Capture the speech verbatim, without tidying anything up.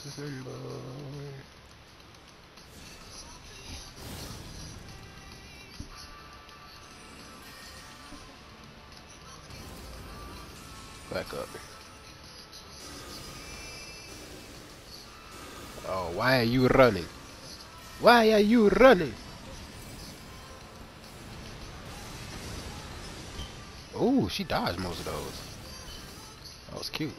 December. Back up. Oh, why are you running? Why are you running? Oh, she dodged most of those. That was cute.